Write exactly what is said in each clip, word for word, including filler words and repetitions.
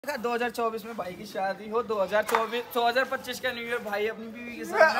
दो हज़ार चौबीस में भाई की शादी हो, दो हज़ार चौबीस दो हज़ार पच्चीस का न्यू ईयर भाई अपनी बीवी के साथ।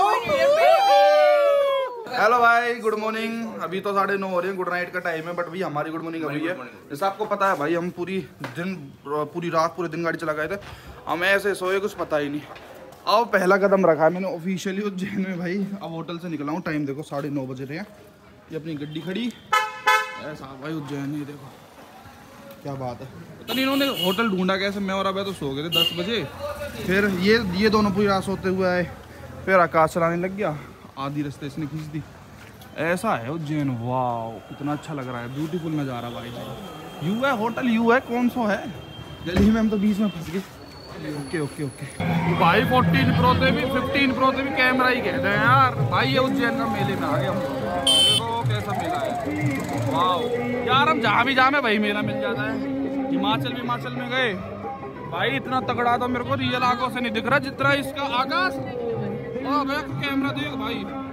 हेलो भाई, गुड मॉर्निंग। अभी तो साढ़े नौ हो रहे हैं, गुड नाइट का टाइम है, बट भाई हमारी गुड मॉर्निंग अभी है। जैसे आपको पता है भाई, हम पूरी दिन पूरी रात पूरे दिन गाड़ी चला गए थे, हम ऐसे सोए कुछ पता ही नहीं। अब पहला कदम रखा है मैंने ऑफिशियली उज्जैन में भाई। अब होटल से निकला हूँ, टाइम देखो साढ़े नौ बजे रहे हैं। ये अपनी गड्डी खड़ी ऐसा भाई उज्जैन, ये देखो क्या बात है। पता नहीं इन्होंने होटल ढूंढा कैसे, मैं और अब तो सो गए थे दस बजे। फिर ये ये दोनों पूरी रात सोते हुए आए, फिर आकाश चलाने लग गया, आधी रास्ते इसने खींच दी। ऐसा है उज्जैन, वाह कितना अच्छा लग रहा है, ब्यूटीफुल नज़ारा भाई। यू है होटल, यू है कौन सा है गली में, हम तो बीच में फंस गए। ओके ओके ओके भाई, फोर्टीन प्रो से भी फिफ्टीन प्रो से भी कैमरा ही कहते हैं यार भाई। ये उज्जैन का मेले में आ गए हम, देखो कैसा मेला है, वाह यार। हम जहाँ भी जाए भाई मेला मिल जाता है। हिमाचल हिमाचल में गए भाई, इतना तगड़ा तो मेरे को रियल आंखों से नहीं दिख रहा जितना इसका आकाश। कैमरा देख भाई,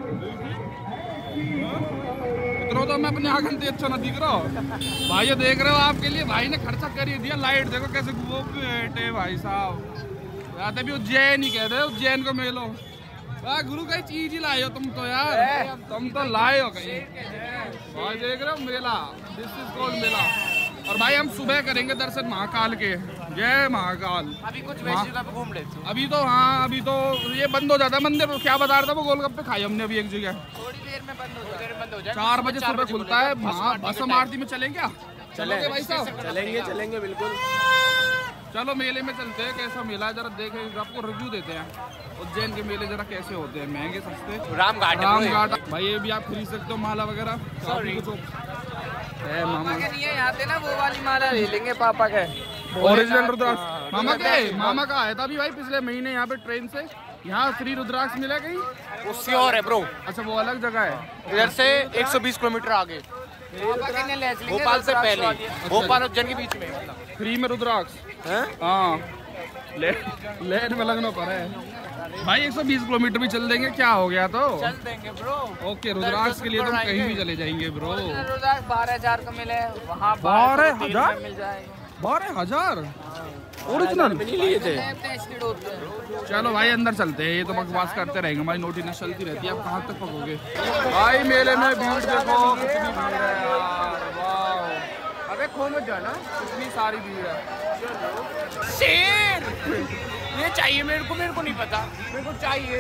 इतना तो मैं अपनी आंखों से अच्छा ना दिख रहा भाई। ये देख रहे हो, आपके लिए भाई ने खर्चा कर ही दिया। लाइट देखो कैसे वो बैठे भाई साहब, या भी उज्जैन ही कहते हैं, उज्जैन को मेलो। आ, गुरु कई चीज ही लाए हो तुम तो यार, तुम तो लाए हो कहीं भाई। देख रहे हो मेला, दिस इज कॉल्ड मेला। और भाई हम सुबह करेंगे दर्शन महाकाल के, जय महाकाल। अभी कुछ वैसे घूम लेते हैं अभी तो। हाँ अभी तो ये बंद हो जाता है मंदिर। क्या बता रहा था वो, गोलगप्पे खाए हमने अभी एक जगह, थोड़ी देर में बंद हो जाए। चार बजे सुबह खुलता है। भस्म आरती में चलें क्या? चलेंगे भाई साहब, चलेंगे चलेंगे बिल्कुल। चलो मेले में चलते हैं। कैसा मेला है जरा देखें, आपको रिव्यू देते हैं उज्जैन के मेले जरा कैसे होते हैं, महंगे सस्ते। राम घाट राम घाट भाई, ये भी आप खरीद सकते हो माला वगैरह। मामा के नहीं है आते ना, वो वाली माला ले लेंगे पापा के, ओरिजिनल रुद्राक्ष। मामा के मामा का आया था अभी भाई पिछले महीने यहाँ पे ट्रेन से। यहाँ फ्री रुद्राक्ष मिला कहीं? उससे और है ब्रो। अच्छा वो अलग जगह है, इधर से एक सौ बीस किलोमीटर आगे, भोपाल से पहले, भोपाल उज्जैन के बीच में फ्री में रुद्राक्ष। हाँ लेट में लगना पड़ा है भाई। एक सौ बीस किलोमीटर भी चल देंगे, क्या हो गया तो चल देंगे ब्रो। ओके रुद्राक्ष के लिए तुम कहीं भी चले जाएंगे ब्रो। रुद्राक्ष बारह हजार का मिले वहाँ, बारह हजार मिल जाएगा। बारह हजार ओरिजिनल लिए थे। चलो भाई अंदर चलते हैं, ये तो बकवास करते रहेंगे, हमारी नोटिस चलती रहती है। आप कहाँ तक पकोगे भाई? मेले में भीड़ देखो कितनी भीड़ है यार, वाह। अबे खो मत जाना, इतनी सारी भीड़ है। शेर ये चाहिए मेरे को, मेरे को नहीं पता, मेरे को चाहिए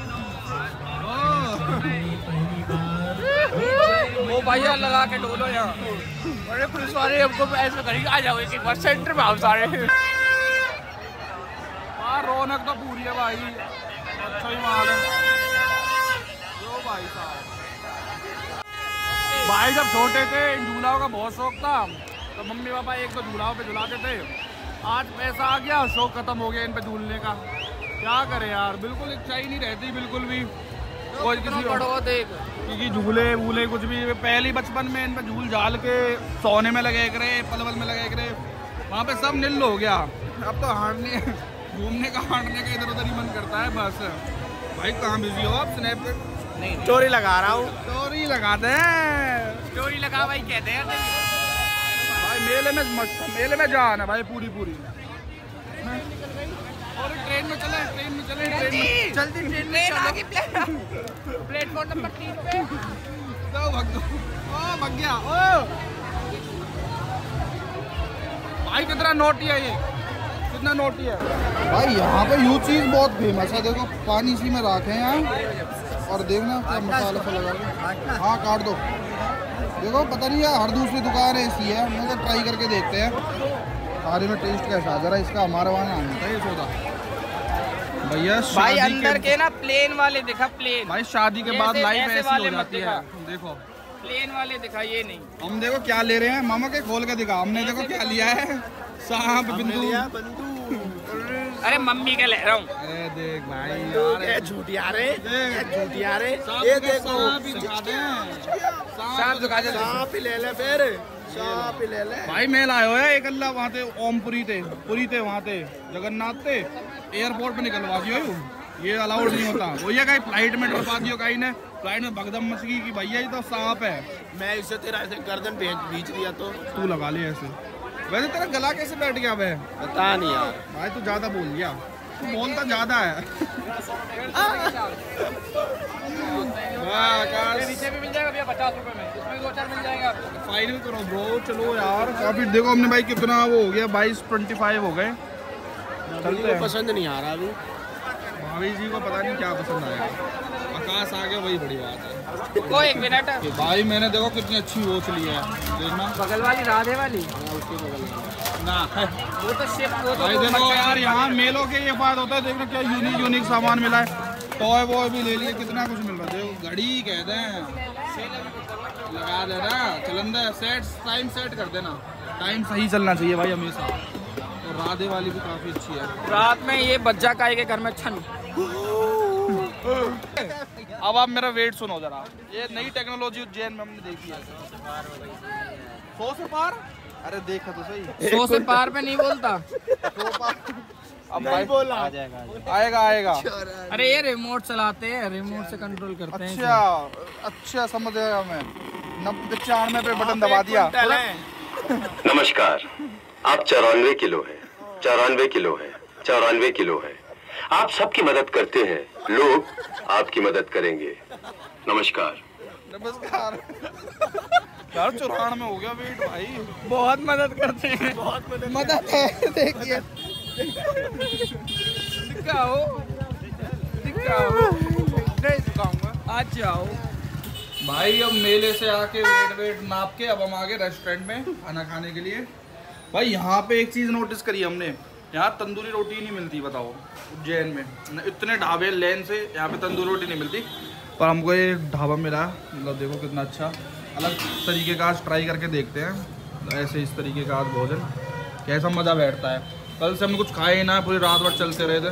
वो भैया लगा के डोलो यहाँ। बड़े पुलिस वाले हमको ऐसे करेंगे, आ जाओ एक बार सेंटर में आओ सारे। हाँ रौनक तो पूरी है भाई, अच्छा ही माल है जो भाई साहब। भाई जब छोटे थे इन झूलाओं का बहुत शौक था, तो मम्मी पापा एक तो झूलाओं पे झुलाते थे। आज पैसा आ गया, शौक खत्म हो गया इन पे झूलने का। क्या करे यार, बिल्कुल इच्छा ही नहीं रहती बिल्कुल भी कोई किसी पढ़ो देख, क्योंकि झूले वूले कुछ भी। पहले बचपन में इन पे झूल झाल के सोने में लगे करे, पलवल में लगे करे, वहाँ पे सब निल हो गया। अब तो हारने घूमने का हारने का इधर उधर ही मन करता है बस। भाई कहाँ बिजी हो आप? स्नैप नहीं स्टोरी लगा रहा हूँ। स्टोरी लगाते हैं, स्टोरी लगा भाई कहते हैं भाई। मेले में मेले में जाना भाई पूरी पूरी। और ट्रेन में चले, ट्रेन में चले, ट्रेन में जल्दी, ट्रेन में आगे प्लेटफॉर्म नंबर तीन पे तो भग दो। ओ भग गया ओ भाई, कितना नोटी है ये, कितना नोटी है भाई। यहाँ पे यू चीज बहुत फेमस है, देखो पानी इसी में रखे हैं यहाँ, और देखना क्या मसाला सा लगा के। हाँ काट दो, देखो पता नहीं है हर दूसरी दुकान ऐसी है, हम लोग ट्राई करके देखते हैं सारे में टेस्ट कैसा जरा इसका। हमारे वहाँ आना था ये सौदा भैया। भाई अंदर के ना प्लेन वाले दिखा, प्लेन भाई शादी के बाद लाइफ ऐसी हो जाती है। देखो प्लेन वाले दिखा, ये नहीं। हम देखो क्या ले रहे हैं, मामा के खोल के दिखा। हमने देखो क्या लिया है, सांप बंदूक। अरे मम्मी के ले रहा हूँ। अरे देख भाई झूठिया रे, झूठिया रे, ये देखो सांप दिखा दे, सांप ही ले ले फिर, सांप ही ले ले भाई। मैं लाया हुआ एक अल्लाह वहाँ थे, ओमपुरी थे, पुरी थे वहाँ थे, जगन्नाथ थे। एयरपोर्ट पे निकलवा दियो, ये अलाउड नहीं होता। वो ये कहीं फ्लाइट में डरवा दियो, कहीं ने फ्लाइट में भगदम मच गई कि भैया ये तो सांप है। मैं इससे तेरा ऐसे गर्दन भेज दिया तो तू लगा ले ऐसे। वैसे तेरा गला कैसे बैठ गया बे? पता नहीं यार भाई तू ज्यादा बोल लिया, तू बोलता ज्यादा है। नीचे भी मिल जाएगा भैया पचास रुपए में, इसमें दो चार मिल जाएगा। फाइनल करो ब्रो, चलो यार। काफी देखो हमने भाई कितना वो हो गया, बाईस ट्वेंटी फाइव हो गए। चलते हैं। पसंद नहीं आ रहा अभी, भाभी जी को पता नहीं क्या पसंद आएगा। आकाश आ गया वही बड़ी बात है। वो एक मिनट भाई मैंने देखो कितनी अच्छी वॉच ली है, देखना। बगल वाली राधे वाली उसके बगल ना वो तो शेप वो तो भाई देखो यार, यहाँ मेलों के ये बात होता है। देखना क्या यूनिक यूनिक सामान मिला है। टॉय वॉय भी ले लिए, कितना कुछ मिल रहा है। देखो घड़ी कहते हैं, लगा देना चलंदा सेट, टाइम सेट कर देना। टाइम सही चलना चाहिए भाई हमेशा। और राधे वाली भी काफी अच्छी है। रात में ये बज्जा का के घर में अच्छा नहीं। अब आप मेरा वेट सुनो जरा। ये नई टेक्नोलॉजी उज्जैन में हमने देखी है। सौ से पार, अरे देखा तो सही। सौ से पार पे नहीं बोलता। अब भाई बोला आ जाएगा, आएगा आएगा। अरे ये रिमोट चलाते हैं, रिमोट से कंट्रोल करते हैं। अच्छा अच्छा समझ गया मैं। नब्बे पचानवे पे बटन दबा दिया। नमस्कार, आप चौरानवे किलो है, चौरानवे किलो है, चौरानवे किलो है। आप सबकी मदद करते हैं, लोग आपकी मदद करेंगे। नमस्कार। नमस्कार। यार चौरानवे में हो गया वेट भाई। बहुत मदद करते हैं, बहुत मदद मदद है। देखिए दिखाओ दिखाओ, नहीं दिखाऊंगा, आज जाओ भाई। अब मेले से आके वेट वेट नाप के अब हम आ गए रेस्टोरेंट में खाना खाने के लिए। भाई यहाँ पे एक चीज़ नोटिस करी हमने, यहाँ तंदूरी रोटी नहीं मिलती। बताओ उज्जैन में इतने ढाबे लेन से, यहाँ पे तंदूरी रोटी नहीं मिलती। पर हमको ये ढाबा मिला, मतलब देखो कितना अच्छा, अलग तरीके का। आज ट्राई करके देखते हैं ऐसे इस तरीके का आज भोजन कैसा मज़ा बैठता है। कल से हमने कुछ खाया ही ना, पूरी रात भर चलते रहे थे।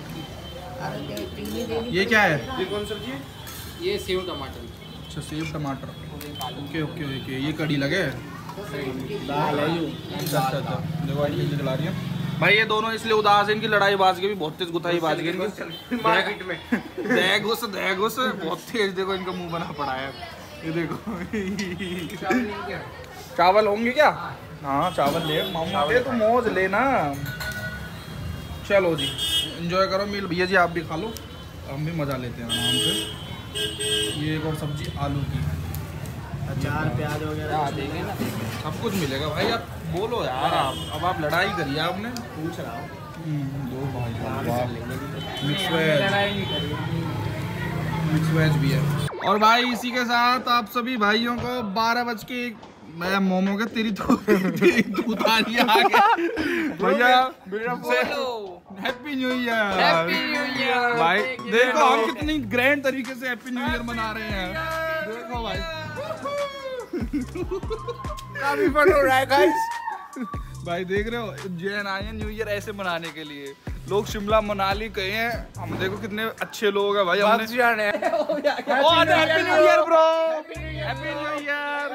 ये क्या है? ये कौन सब्जी है? ये सेव टमाटर। अच्छा सेव टमाटर, ओके ओके ओके। ये कड़ी लगे दाल है यू। अच्छा अच्छा अच्छा, देखो आइए चला रही है भाई। ये दोनों इसलिए उदास है, इनकी लड़ाई बाज गई, बहुत तेज गुथाई बाज गई इनकी मार्केट में। देगुस देगुस बहुत तेज। देखो इनका मुंह बना पड़ा है, ये देखो। चावल होंगे क्या? हाँ चावल ले मामा, ले तो मौज लेना। चलो जी एंजॉय करो मील। भैया जी आप भी खा लो, हम भी मज़ा लेते हैं आराम से। ये एक और सब्जी आलू की, अचार प्याज वगैरह देंगे ना, सब कुछ मिलेगा भाई। आप बोलो यार, आप अब आप लड़ाई करिए। आपने पूछ रहा हूँ दो भाई मिक्स वेज, मिक्स वेज भी है। और भाई इसी के साथ आप सभी भाइयों को बारह बज के मैं मोमो के तेरी तो तेरी उतारी आ गया भैया। Happy new year, happy new year भाई। देखो हम कितनी ग्रैंड तरीके से हैप्पी न्यू ईयर मना रहे हैं। देखो भाई काफी फन हो रहा है गाइस। भाई देख रहे हो, उज्जैन आए हैं न्यू ईयर ऐसे मनाने के लिए। लोग शिमला मनाली गए हैं, हम देखो कितने अच्छे लोग हैं भाई। हमने happy new year bro, happy new year,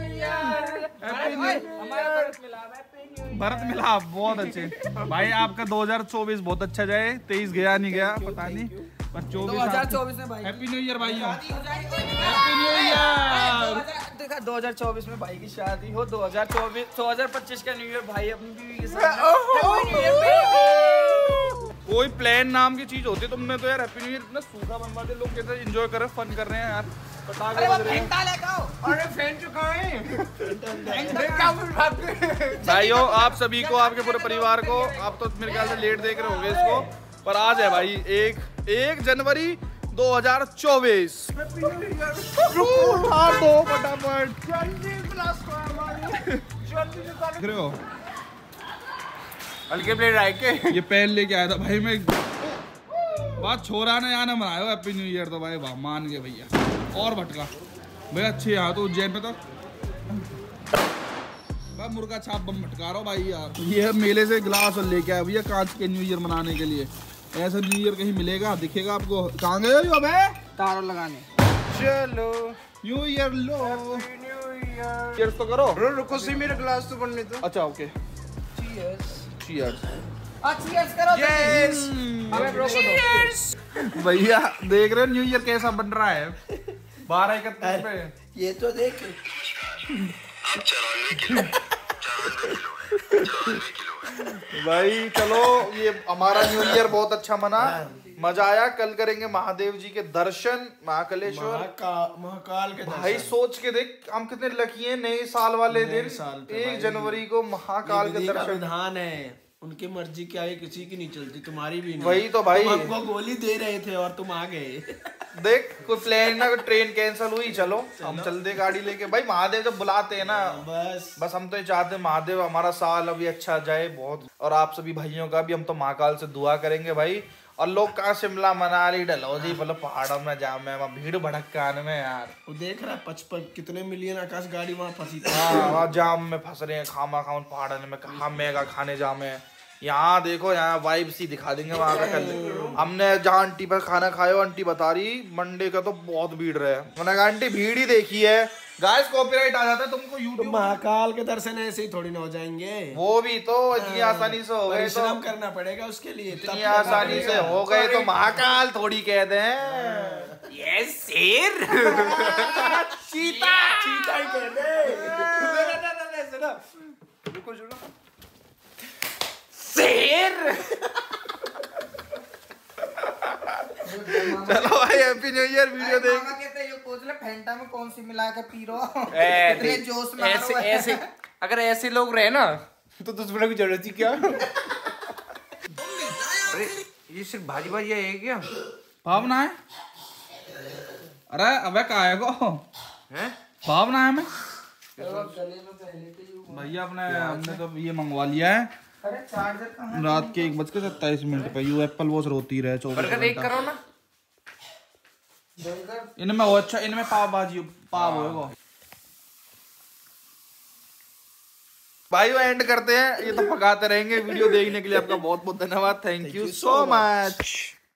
Bharat मिला बहुत अच्छे भाई। आपका दो हज़ार चौबीस बहुत अच्छा जाए। तेईस गया नहीं गया पता नहीं, पर दो हज़ार चौबीस में भाई हैप्पी न्यू ईयर भाई, हैप्पी न्यू ईयर। देखा दो हज़ार चौबीस में भाई की शादी हो, दो हज़ार चौबीस दो हज़ार पच्चीस का न्यू ईयर भाई अपनी बीवी के साथ। कोई प्लान नाम की चीज होती है। तुमने तो यार हैप्पी न्यू ईयर इतना सूखा बनवा दे। लोग कहते हैं एंजॉय कर रहे, फन कर रहे हैं यार। पटाखे बज रहे हैं। अरे फैन चुका है भाइयों आप सभी को, आपके पूरे परिवार को, आप तो मेरे ख्याल से लेट देख रहे होंगे इसको, पर आज है भाई एक एक जनवरी दो हज़ार चौबीस। दो फटाफट देख रहे हो, हल्के प्लेट राइट के ये पेन लेके आया था भाई मैं। बात छोरा ने यहाँ ना मनाया हैप्पी न्यू ईयर तो भाई वाह मान गए भैया। और भटका भैया अच्छे यहाँ तो उज्जैन में तो भाई मुर्गा छाप बम भटका रहा भाई यार। ये मेले से गिलास लेके आया भैया कांच के न्यू ईयर मनाने के लिए। ऐसा न्यू ईयर कहीं मिलेगा दिखेगा आपको? कहाँ गए हो अबे? तारों लगाने। चलो न्यू ईयर लो, न्यू तो करो। रुको सी मेरा गिलास तो बनने दो। अच्छा ओके चीयर्स चीयर्स। चीयर्स करो। यस हमें ब्रो को दो। भैया देख रहे हो न्यू ईयर कैसा बन रहा है बारह इकतीस पे। ये तो देख आप चौरानवे किलो, चौरानवे किलो है। भाई चलो, ये हमारा न्यू ईयर बहुत अच्छा मना, मजा आया। कल करेंगे महादेव जी के दर्शन, महाकालेश्वर, महाका- महाकाल के भाई दर्शन। सोच के देख हम कितने लकी हैं। नए साल वाले नए दिन साल पे एक भाई। जनवरी को महाकाल ये के विधि का दर्शन। विधान है, उनकी मर्जी क्या है, किसी की नहीं चलती, तुम्हारी भी नहीं। वही तो भाई। तुम हमको गोली दे रहे थे और तुम आ गए। देख कोई प्लेन ना, कोई ट्रेन कैंसिल हुई, चलो हम चल दे गाड़ी लेके। भाई महादेव जब बुलाते हैं ना, बस बस हम तो ये चाहते हैं महादेव हमारा साल अभी अच्छा जाए बहुत, और आप सभी भाइयों का भी हम तो महाकाल से दुआ करेंगे भाई। और लोग कहाँ शिमला मनाली डलहौजी मतलब पहाड़ों में जाम में, वहाँ भीड़ भड़काने में यार। वो देख रहा है पचपन कितने मिलियन आकाश गाड़ी वहाँ फंसी थी। हाँ वहाँ जाम में फंस रहे हैं, खामा खाम पहाड़ों में, कहाँ मेगा खाने जाम है। यहाँ देखो, यहाँ वाइब सी दिखा देंगे वहाँ का। कल हमने जहाँ आंटी पर खाना खाया, आंटी बता रही मंडे का तो बहुत भीड़ रहे। मैंने कहा आंटी भीड़ ही देखी है, गाइस कॉपीराइट आ जाता है तुमको तो यूट्यूब। महाकाल के दर्शन ऐसे ही थोड़ी ना हो जाएंगे, वो भी तो इतनी आसानी से हो गए, तो परिश्रम करना पड़ेगा उसके लिए। इतनी आसानी से हो गए तो महाकाल थोड़ी कहते हैं। ये शेर चीता चीता ही कहते हैं। रुको सुनो, शेर। चलो भाई हैप्पी न्यू ईयर। वीडियो देख मामा कहते हैं ये पूछ ले फैंटा में कौन सी मिला के पी रहे हो। ए, इतने देख, जोश में आ ऐसे रहे हो। ऐसे अगर ऐसे लोग रहे ना तो दुश्मनों की जरूरत ही क्या। अरे ये सिर्फ भाजी भाजी है क्या? भावना है। अरे अबे का आएगा हैं? भावना है। मैं भैया अपने हमने तो ये मंगवा लिया है अरे चार्जर कहाँ रात के एक बज के सत्ताईस मिनट पे। यू एप्पल वॉच रोती रहे चौबीस बर्गर एक करो ना। इनमें वो अच्छा, इनमें पाव भाजी पाव होगा। भाई वो एंड करते हैं, ये तो पकाते रहेंगे। वीडियो देखने के लिए आपका बहुत बहुत धन्यवाद। Thank you so much.